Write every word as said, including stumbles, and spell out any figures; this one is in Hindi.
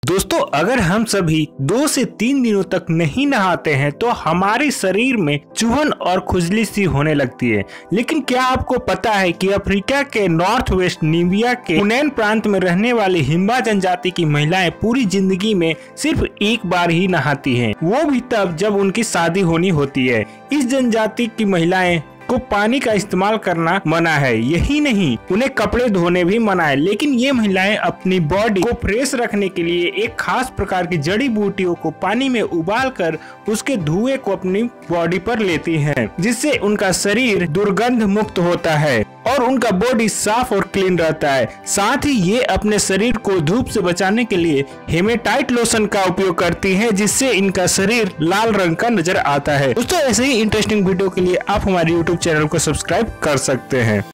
दोस्तों, अगर हम सभी दो से तीन दिनों तक नहीं नहाते हैं तो हमारे शरीर में चुभन और खुजली सी होने लगती है। लेकिन क्या आपको पता है कि अफ्रीका के नॉर्थ वेस्ट नीबिया के हुनैन प्रांत में रहने वाली हिम्बा जनजाति की महिलाएं पूरी जिंदगी में सिर्फ एक बार ही नहाती हैं, वो भी तब जब उनकी शादी होनी होती है। इस जनजाति की महिलाएं को पानी का इस्तेमाल करना मना है, यही नहीं उन्हें कपड़े धोने भी मना है। लेकिन ये महिलाएं अपनी बॉडी को फ्रेश रखने के लिए एक खास प्रकार की जड़ी बूटियों को पानी में उबालकर उसके धुएं को अपनी बॉडी पर लेती हैं, जिससे उनका शरीर दुर्गंध मुक्त होता है और उनका बॉडी साफ और क्लीन रहता है। साथ ही ये अपने शरीर को धूप से बचाने के लिए हेमेटाइट लोशन का उपयोग करती है, जिससे इनका शरीर लाल रंग का नजर आता है। दोस्तों, ऐसे ही इंटरेस्टिंग वीडियो के लिए आप हमारे यूट्यूब चैनल को सब्सक्राइब कर सकते हैं।